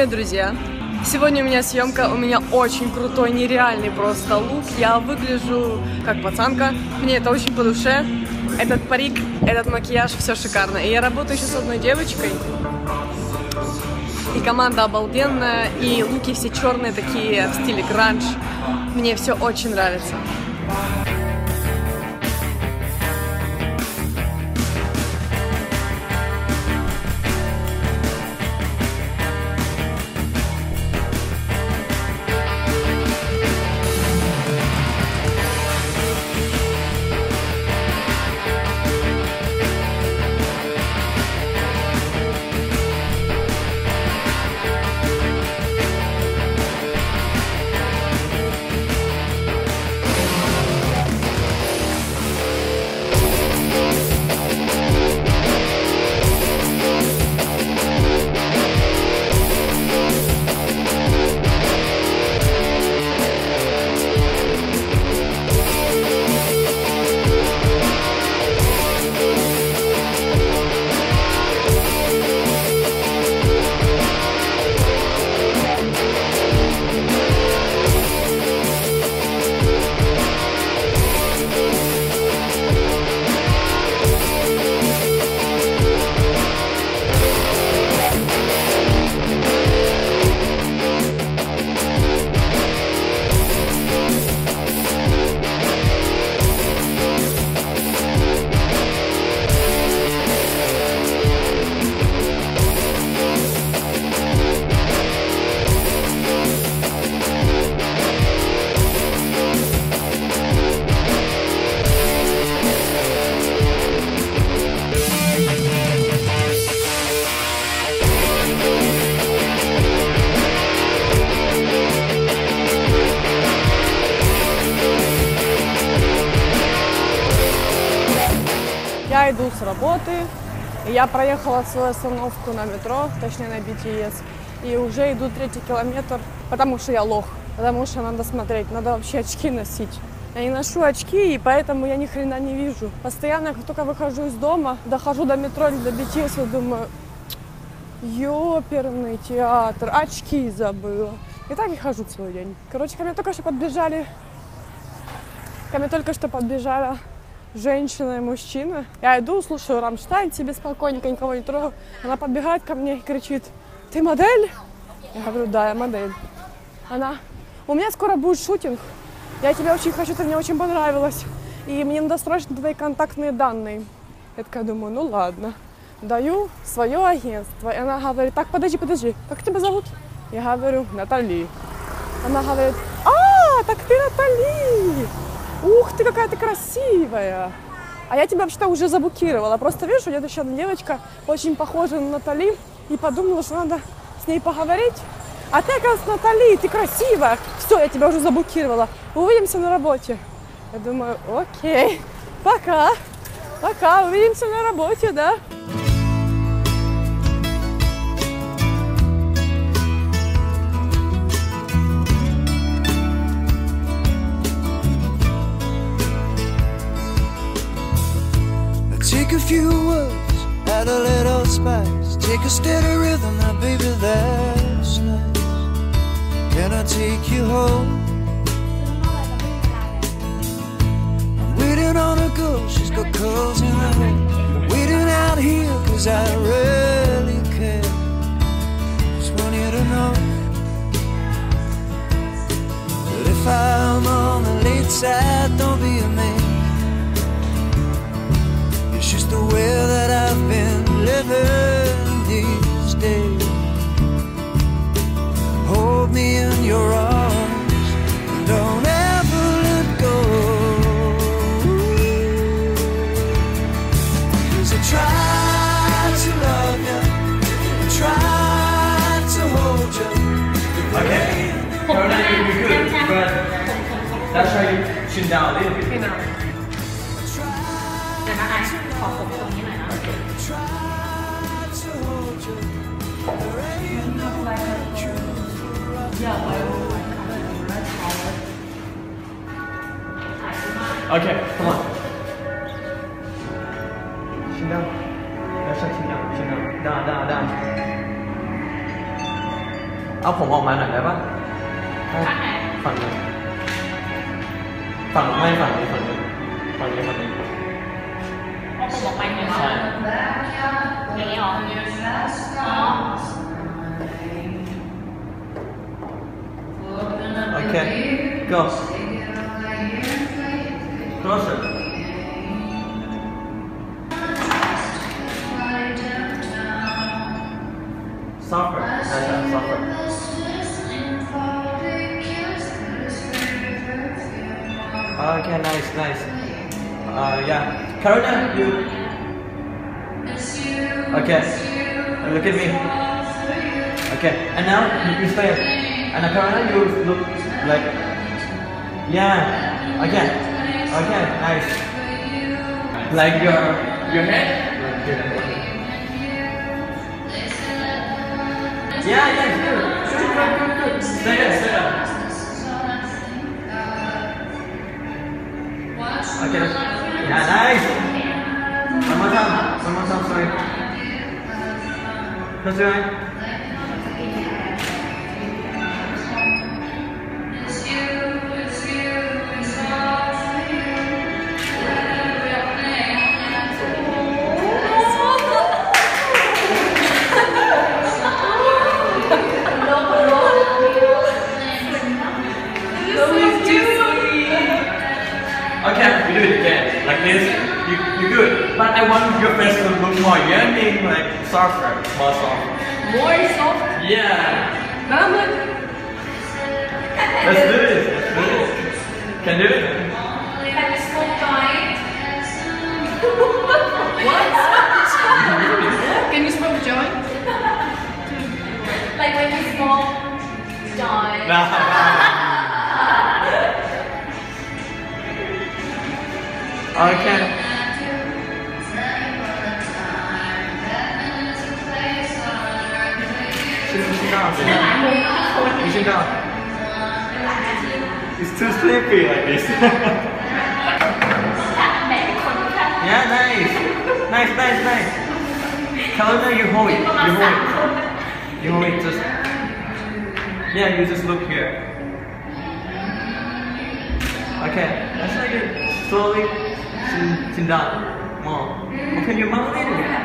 Привет, друзья! Сегодня у меня съемка, у меня очень крутой, нереальный просто лук. Я выгляжу как пацанка, мне это очень по душе. Этот парик, этот макияж, все шикарно. И я работаю еще с одной девочкой. И команда обалденная, и луки все черные такие, в стиле гранж. Мне все очень нравится. Я иду с работы, я проехала свою остановку на метро, точнее на BTS, и уже иду 3-й километр, потому что я лох, потому что надо смотреть, надо вообще очки носить. Я не ношу очки, и поэтому я ни хрена не вижу. Постоянно, как только выхожу из дома, дохожу до метро или до BTS, я думаю, ёперный театр, очки забыла. И так и хожу целый день. Короче, ко мне только что подбежали женщина и мужчина. Я иду, слушаю Рамштайн, себе спокойненько, никого не трогаю. Она подбегает ко мне и кричит: ты модель? Я говорю: да, я модель. Она: у меня скоро будет шутинг. Я тебя очень хочу, ты мне очень понравилась. И мне надо срочно твои контактные данные. Я такая думаю, ну ладно. Даю свое агентство. И она говорит: так, подожди, как тебя зовут? Я говорю: Натали. Она говорит: а, так ты Натали. Ух ты, какая ты красивая! А я тебя вообще-то уже заблокировала. Просто вижу, идет еще одна девочка, очень похожа на Натали, и подумала, что надо с ней поговорить. А ты, оказывается, Натали, ты красивая. Все, я тебя уже заблокировала. Увидимся на работе. Я думаю, окей, пока, увидимся на работе, да? Take a few words, add a little spice. Take a steady rhythm, now baby that's nice. Can I take you home? I'm waiting on a girl, she's got curls in her hair. Waiting out here cause I really care. Just want you to know that if I'm on the late side, don't be amazed. It's just the way that I've been living these days. Hold me in your arms and don't ever let go. 'Cause I tried to love you, I tried to hold you. Okay, totally be good, but that's how you chin down a little bit. ขอผมตรงนี้หน่อยนะ Okay, come on. Chin down. That's not chin down. Chin down. Down. เอาผมออกมาหน่อยได้ปะข้างไหนฝั่งนี้ฝั่งไม่ฝั่งนี้ฝั่งนี้ฝั่งนี้ฝั่งนี้เอาผมออกไปไหนวะใช่อย่างนี้เหรออ๋อ Okay, go. Closer. Softer. That's softer. Okay, nice. Yeah. Karuna, you. Okay. Look at me. Okay, and now you stay. And Karuna, you look like. Yeah. Okay. Nice. Like your head. Yeah, good. Stay there. Okay. Yeah, nice. One more time, sorry. Close your eye. Okay, we do it again. Like this. You good. But I want your face to look more yearning, like softer, more soft. More soft. Yeah. Now I'm like, Let's do this. Can do it? Can you smoke joint? what? Can you smoke a joint? Like when you smoke joint. No. Okay. Sit down. It's too sleepy like this. Yeah, nice. Kalina, you hold it. You hold it. Just. Yeah, you just look here. Okay, that's like it. Slowly. Sit down. More. Open your mouth a little bit.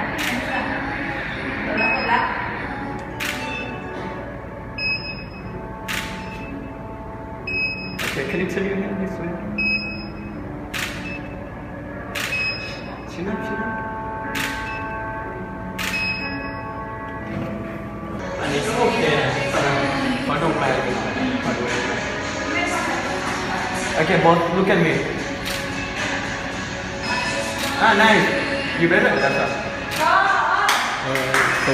Okay, can you turn your head this way? Chin up. I need to okay. Okay, both look at me. Ah, nice. You better. That's all. So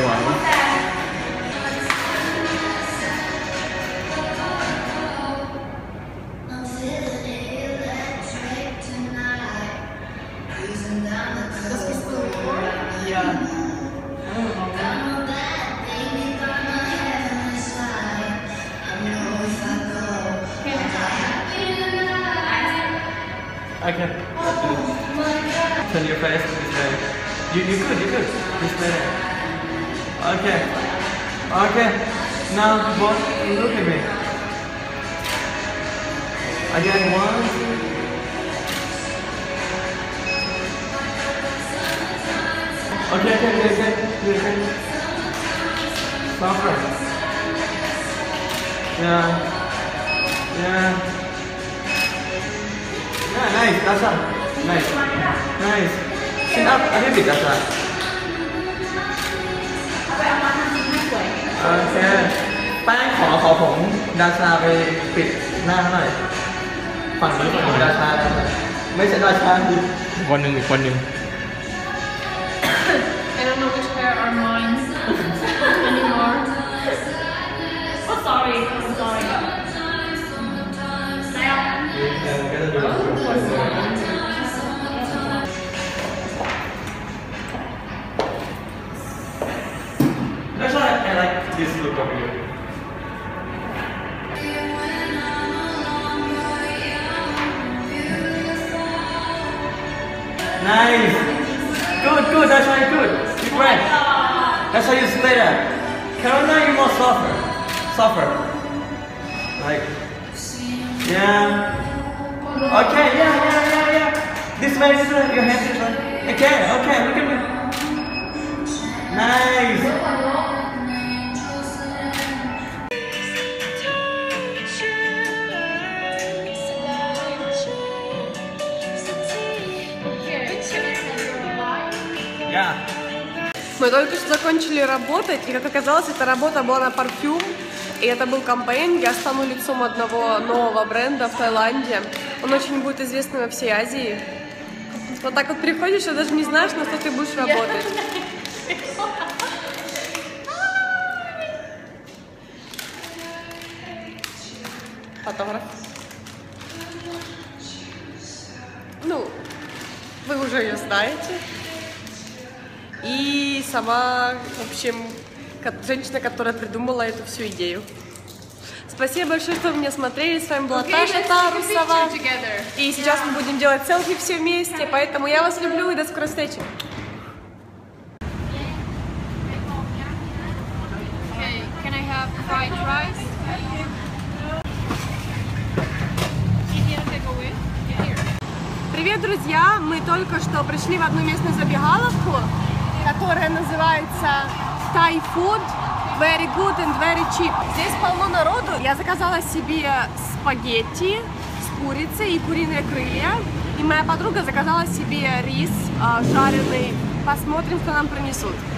Okay. Turn your face this way. You good. This way. Okay. Now both look at me. Again, 1, 2. Okay. Softer. Yeah, nice. That's all. Nice. Chin up a little bit. That's all. Okay. แป้งขอผมดาชาไปปิดหน้าหน่อยฝั่งนี้ดาชาไม่ใช่ดาชาอีกคนหนึ่ง I don't know which hair are mine anymore. Oh, sorry. That's why I like this look of you. Nice. Good. That's why good. Keep right. That's how you stay there. Carolina, you're more softer. suffer. Like, yeah. Okay, yeah. This way, your hand this way. Okay, look at me. Nice. Yeah. Мы только что закончили работать, и, как оказалось, эта работа была на парфюм, и это был кампейн. Я стану лицом одного нового бренда в Таиланде. Он очень будет известный во всей Азии. Вот так вот приходишь и даже не знаешь, на что ты будешь работать. Фотограф. Ну, вы уже ее знаете. И сама, в общем, женщина, которая придумала эту всю идею. Спасибо большое, что вы меня смотрели. С вами была Таша Тарусова. И сейчас мы будем делать селфи все вместе. Поэтому я вас люблю и до скорой встречи. Can I have fried rice? Привет, друзья! Мы только что пришли в одну местную забегаловку, которая называется Thai Food. Very good and very cheap. Здесь полно народу. Я заказала себе спагетти с курицей и куриные крылья. И моя подруга заказала себе рис жареный. Посмотрим, что нам принесут.